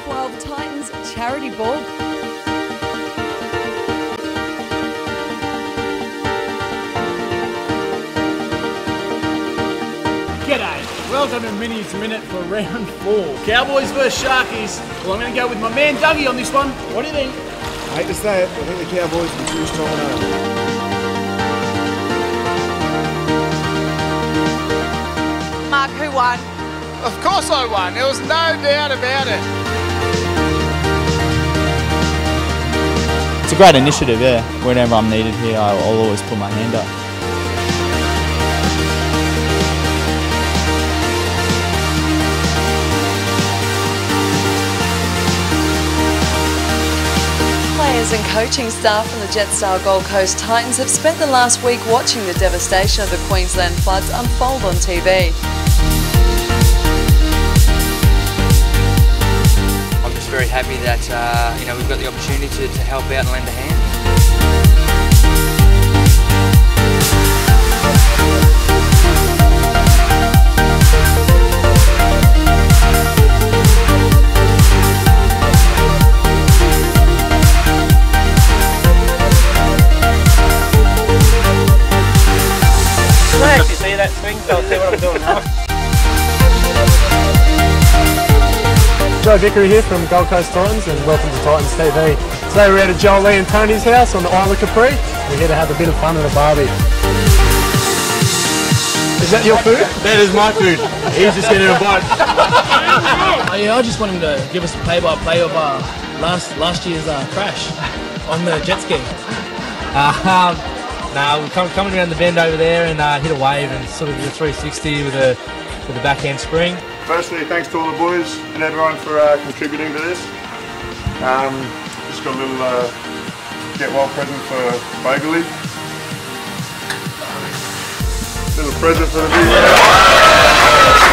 2012 Titans Charity Ball. G'day, welcome to Minnie's Minute for round 4. Cowboys versus Sharkies. Well, I'm going to go with my man Dougie on this one. What do you think? I hate to say it, I think the Cowboys are too strong enough. Mark, who won? Of course I won, there was no doubt about it. It's a great initiative, yeah. Whenever I'm needed here, I'll always put my hand up. Players and coaching staff from the Jetstar Gold Coast Titans have spent the last week watching the devastation of the Queensland floods unfold on TV. I'm just very happy that we've got the opportunity to help out and lend a hand. You see that swing, so I'll see what I'm doing now. Joe Vickery here from Gold Coast Titans and welcome to Titans TV. Today we're out at Joel Lee and Tony's house on the Isle of Capri. We're here to have a bit of fun at a barbie. Is that your food? That is my food. He's just getting a bite. I just want him to give us a play-by-play of last year's crash on the jet ski. We're coming around the bend over there and hit a wave and sort of did a 360 with a backhand spring. Firstly, thanks to all the boys and everyone for contributing to this. Just got a little get well present for Bagley. Little present for the video.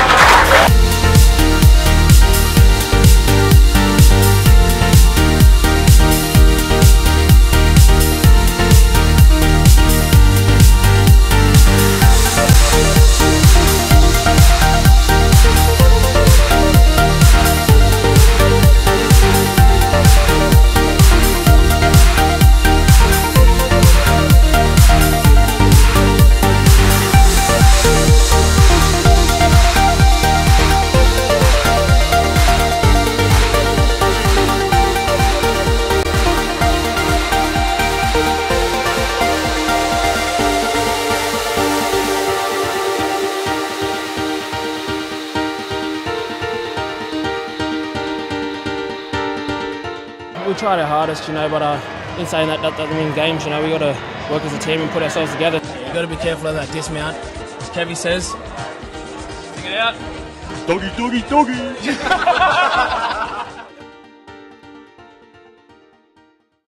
We tried our hardest, but in saying that doesn't win games. We got to work as a team and put ourselves together. You got to be careful of that dismount, as Kevy says. Stick it out. Doggy, doggy, doggy.